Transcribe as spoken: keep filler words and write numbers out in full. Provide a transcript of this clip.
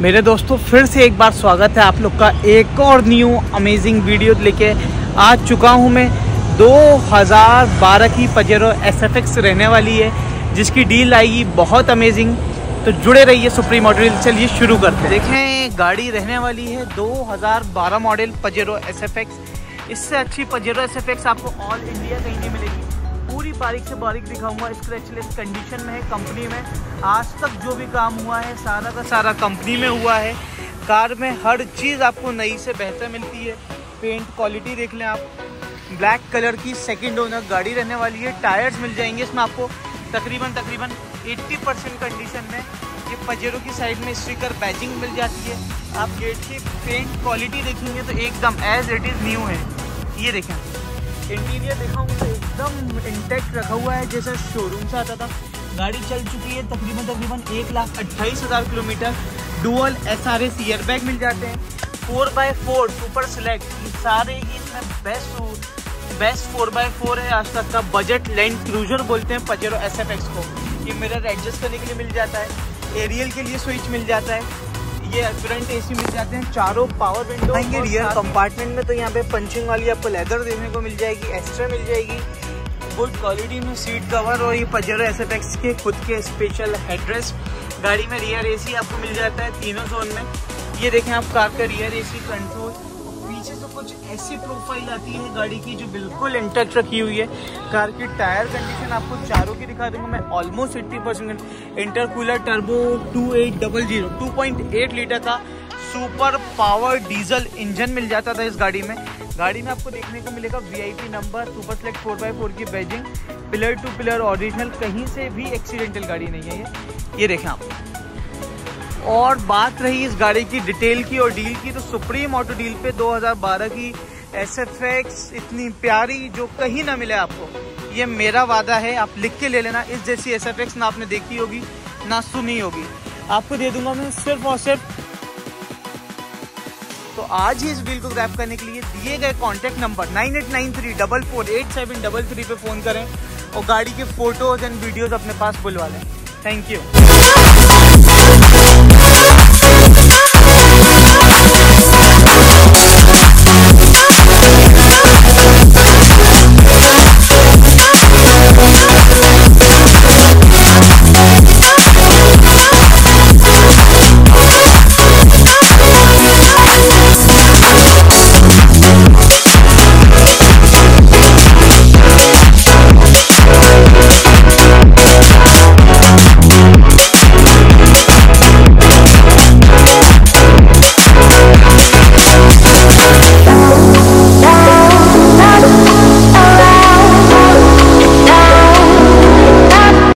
मेरे दोस्तों फिर से एक बार स्वागत है आप लोग का एक और न्यू अमेजिंग वीडियो लेके आ चुका हूं मैं। दो हज़ार बारह की पजेरो एस एफ एक्स रहने वाली है जिसकी डील आएगी बहुत अमेजिंग, तो जुड़े रहिए सुप्रीम ऑटो डील। चलिए शुरू करते हैं। देखें गाड़ी रहने वाली है दो हज़ार बारह model Pajero S F X. इससे अच्छी पजेरो एस एफ एक्स आपको ऑल इंडिया कहीं नहीं मिलेगी। पूरी बारीक से बारीक दिखाऊंगा, स्क्रैचलेस कंडीशन में है कंपनी में। आज तक जो भी काम हुआ है सारा का सारा कंपनी में हुआ है। कार में हर चीज़ आपको नई से बेहतर मिलती है। पेंट क्वालिटी देख लें आप, ब्लैक कलर की सेकंड ओनर गाड़ी रहने वाली है। टायर्स मिल जाएंगे इसमें आपको तकरीबन तकरीबन अस्सी परसेंट कंडीशन में। ये पजेरो की साइड में स्टिकर बैजिंग मिल जाती है। आप गेट की पेंट क्वालिटी देखेंगे तो एकदम एज इट इज़ न्यू है। ये देखें इंटीरियर दिखाऊंगा तो एकदम इंटैक्ट रखा हुआ है जैसा शोरूम से आता था। गाड़ी चल चुकी है तकरीबन तकरीबन एक लाख अट्ठाईस हज़ार kilometre. Dual S R S air bag मिल जाते हैं। Four by four super select, ये सारे ही इसमें best best four by four है आज तक का। बजट लैंड क्रूजर बोलते हैं पजेरो एस एफ एक्स को। ये मिरर एडजस्ट करने के लिए मिल जाता है। एरियल के लिए स्विच मिल जाता है। ये फ्रंट एसी मिल जाते हैं, चारों पावर विंडो। रियर कंपार्टमेंट में तो यहाँ पे पंचिंग वाली आपको लेदर देखने को मिल जाएगी, एक्स्ट्रा मिल जाएगी। गुड क्वालिटी में सीट कवर और ये पजेरो एस एफ एक्स के खुद के स्पेशल हेडरेस्ट। गाड़ी में रियर एसी आपको मिल जाता है तीनों जोन में। ये देखें आप कार का रियर एसी कंट्रोल। पीछे से कुछ ऐसी प्रोफाइल आती है गाड़ी की जो बिल्कुल इंटैक्ट रखी हुई है। कार की टायर कंडीशन आपको चारों की दिखा दूंगा मैं almost eighty percent. Intercooler turbo two eight double zero two point eight litre का सुपर पावर डीजल इंजन मिल जाता था इस गाड़ी में। गाड़ी में आपको देखने को मिलेगा V I P number, super select four by four की badging, pillar to pillar original, कहीं से भी एक्सीडेंटल गाड़ी नहीं है ये ये देखें आप। और बात रही इस गाड़ी की डिटेल की और डील की, तो सुप्रीम ऑटो डील पे दो हज़ार बारह की एस एफ एक्स इतनी प्यारी जो कहीं ना मिले आपको, ये मेरा वादा है। आप लिख के ले लेना, इस जैसी एस एफ एक्स ना आपने देखी होगी ना सुनी होगी। आपको दे दूंगा मैं सिर्फ और सिर्फ। तो आज ही इस डील को ग्रैब करने के लिए दिए गए contact number nine eight nine three double four eight seven double three पे फ़ोन करें और गाड़ी के फोटोज एंड वीडियोज अपने पास बुलवा लें। Thank you.